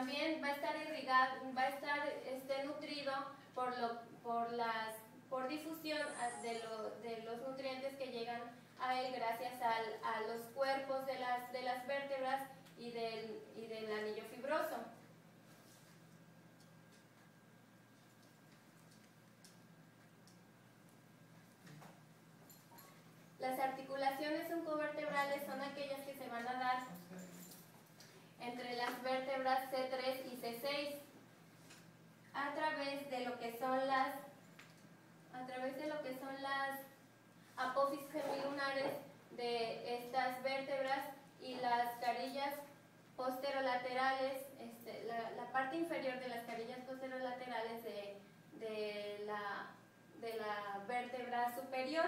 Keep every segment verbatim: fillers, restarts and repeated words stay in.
también va a estar irrigado, va a estar este, nutrido por, lo, por, las, por difusión de, lo, de los nutrientes que llegan a él gracias al, a los cuerpos de las, de las vértebras y del, y del anillo fibroso. Las articulaciones oncovertebrales son aquellas que se van a dar entre las vértebras C tres y C seis a través de lo que son las a través de lo que son las apófisis semilunares de estas vértebras y las carillas posterolaterales, este, la, la parte inferior de las carillas posterolaterales de, de, la, de la vértebra superior.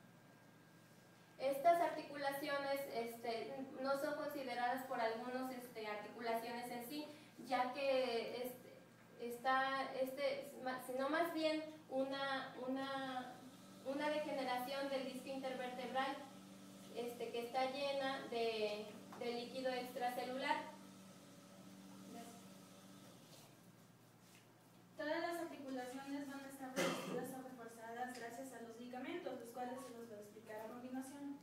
Estas articulaciones este, no son consideradas por algunos este, articulaciones en sí, ya que este, está, este, sino más bien una, una, una degeneración del disco intervertebral este, que está llena de, de líquido extracelular. Todas las articulaciones van a estar revestidas o reforzadas gracias a los ligamentos, los cuales se los voy a explicar a continuación.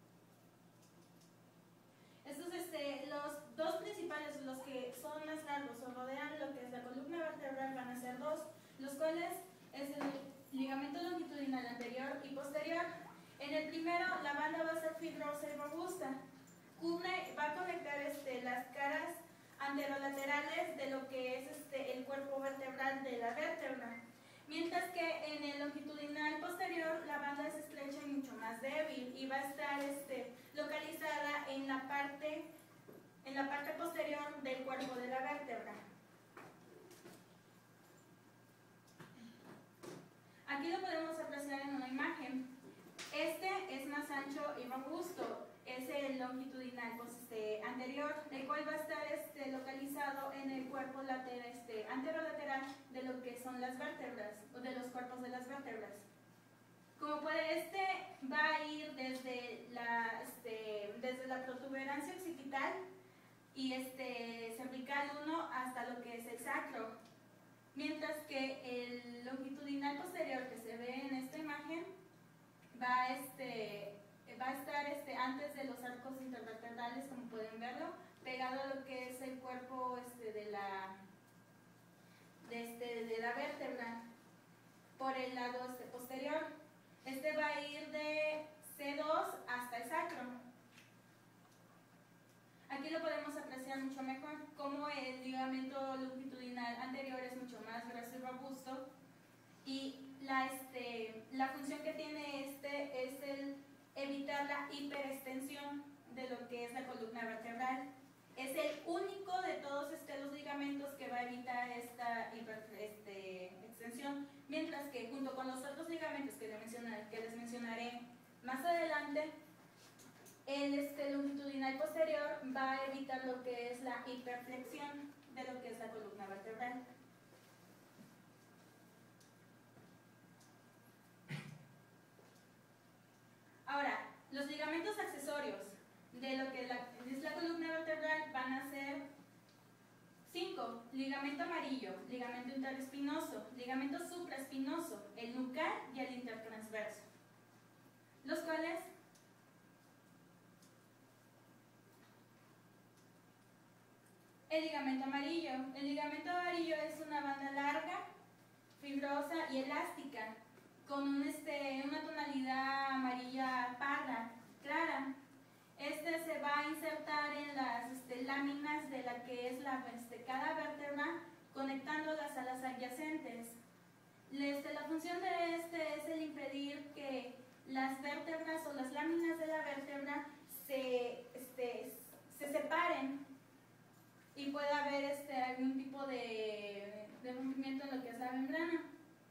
Estos, este, los dos principales, los que son más largos o rodean lo que es la columna vertebral, van a ser dos, los cuales es el ligamento longitudinal anterior y posterior. En el primero, la banda va a ser fibrosa y robusta. Cubre, va a conectar este, las caras anterolaterales de lo que es este, el cuerpo vertebral de la vértebra. Mientras que en el longitudinal posterior la banda es estrecha y mucho más débil y va a estar este, localizada en la, parte, en la parte posterior del cuerpo de la vértebra. Aquí lo podemos apreciar en una imagen. Este es más ancho y robusto, es el longitudinal pues, este, anterior, el cual va a estar este, localizado en el cuerpo lateral, este, anterolateral de lo que son las vértebras, o de los cuerpos de las vértebras. Como puede, este va a ir desde la, este, desde la protuberancia occipital y este, cervical uno hasta lo que es el sacro, mientras que el longitudinal posterior que se ve en esta imagen va, este, va a estar este, antes de los arcos intervertebrales, como pueden verlo, pegado a lo que es el cuerpo este, de, la, de, este, de la vértebra por el lado este, posterior. Este va a ir de C dos hasta el sacro. Aquí lo podemos apreciar mucho mejor, como el ligamento longitudinal anterior es mucho más grueso y robusto, y la, este, la función que tiene este es el evitar la hiperextensión de lo que es la columna vertebral. Es el único de todos este, los ligamentos que va a evitar esta hiper, este, extensión, mientras que junto con los otros ligamentos que les mencionaré, que les mencionaré más adelante, el este, longitudinal posterior va a evitar lo que es la hiperflexión de lo que es la columna vertebral. Ahora, los ligamentos accesorios de lo que la, es la columna vertebral van a ser cinco: ligamento amarillo, ligamento interespinoso, ligamento supraespinoso, el nucal y el intertransverso, los cuales el ligamento amarillo. El ligamento amarillo es una banda larga, fibrosa y elástica, con un, este, una tonalidad amarilla parda, clara. Este se va a insertar en las este, láminas de la que es la, este, cada vértebra, conectándolas a las adyacentes. Este, la función de este es el impedir que las vértebras o las láminas de la vértebra se, este, se separen y pueda haber este, algún tipo de, de movimiento en lo que es la membrana.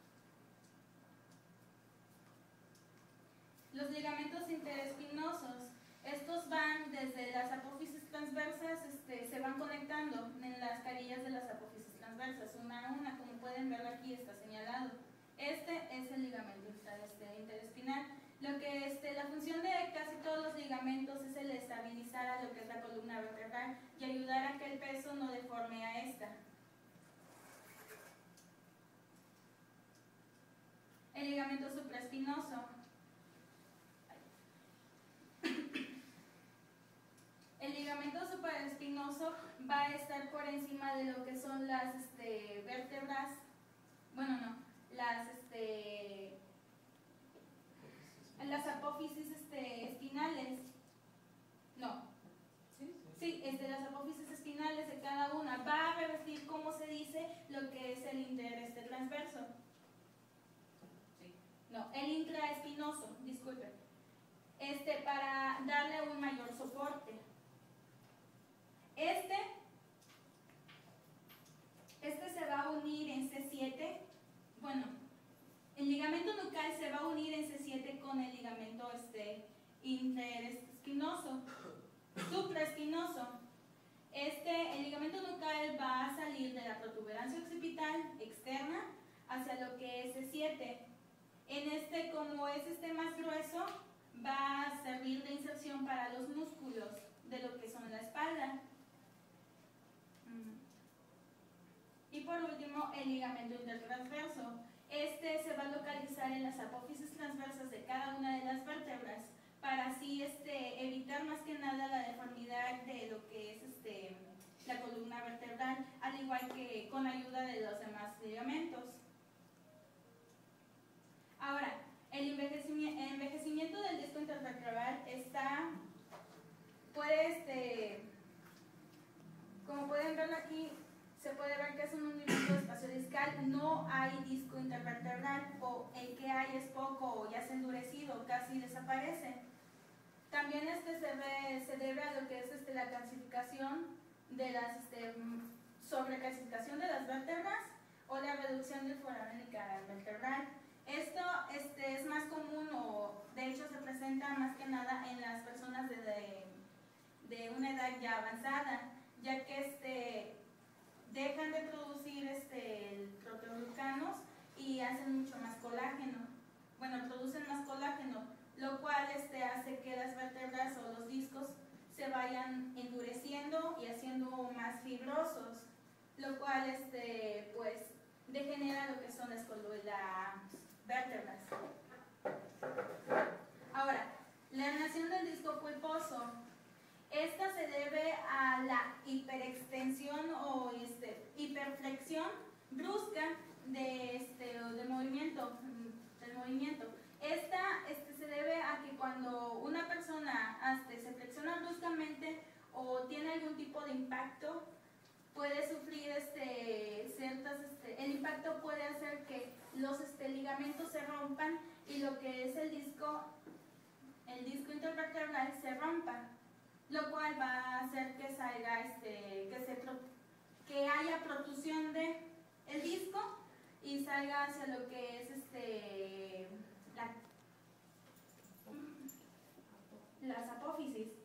Los ligamentos interespinosos, estos van desde las apófisis transversas, este, se van conectando en las carillas de las apófisis transversas, una a una, como pueden ver aquí está señalado. Este es el ligamento este, interespinal. Lo que este, la función de casi todos los ligamentos es el estabilizar a lo que es la columna vertebral y ayudar a que el peso no deforme a esta. El ligamento supraespinoso. El ligamento supraespinoso va a estar por encima de lo que son las este, vértebras, bueno no, las este, las apófisis este, espinales, no, sí, este, las apófisis espinales de cada una, va a revestir, como se dice, lo que es el inter este, transverso. No, el intraespinoso, disculpen, este, para darle un mayor soporte. Este, este se va a unir en C siete, bueno, el ligamento nucal se va a unir en C siete con el ligamento este, interespinoso, supraespinoso. Este, el ligamento nucal va a salir de la protuberancia occipital externa hacia lo que es C siete. En este, como es este más grueso, va a servir de inserción para los músculos de lo que son la espalda. Y por último, el ligamento intertransverso. Este se va a localizar en las apófisis transversas de cada una de las vértebras para así este, evitar más que nada la deformidad de lo que es este, la columna vertebral, al igual que con ayuda de los demás ligamentos. Ahora, el envejecimiento, el envejecimiento del disco intervertebral está, puede, este, como pueden verlo aquí, se puede ver que es un hundimiento espaciodiscal, no hay disco intervertebral, o el que hay es poco o ya se ha endurecido, casi desaparece. También este se, ve, se debe a lo que es este, la calcificación de las, este, sobrecalcificación de las vértebras o la reducción del foramen y canal vertebral. Esto este, es más común o de hecho se presenta más que nada en las personas de, de, de una edad ya avanzada, ya que este, dejan de producir este, proteoglucanos y hacen mucho más colágeno. Bueno, producen más colágeno, lo cual este, hace que las vértebras o los discos se vayan endureciendo y haciendo más fibrosos, lo cual este, pues, degenera lo que son las, las vértebras. Ahora, la herniación del disco pulposo. Esta se debe a la hiperextensión o este, hiperflexión brusca de, este, del movimiento. Del movimiento. Esta este, se debe a que cuando una persona este, se flexiona bruscamente o tiene algún tipo de impacto, puede sufrir este, ciertas, este, el impacto puede hacer que los este, ligamentos se rompan y lo que es el disco, el disco intervertebral se rompa, lo cual va a hacer que salga, este, que, se, que haya protusión de el disco y salga hacia lo que es este, la, las apófisis.